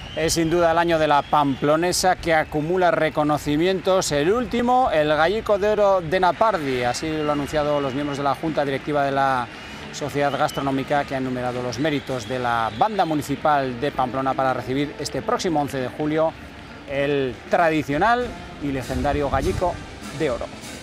Es sin duda el año de la pamplonesa, que acumula reconocimientos. El último, el Gallico de Oro de Napardi, así lo han anunciado los miembros de la Junta Directiva de la Sociedad Gastronómica, que han enumerado los méritos de la Banda Municipal de Pamplona para recibir este próximo 11 de julio el tradicional y legendario Gallico de Oro.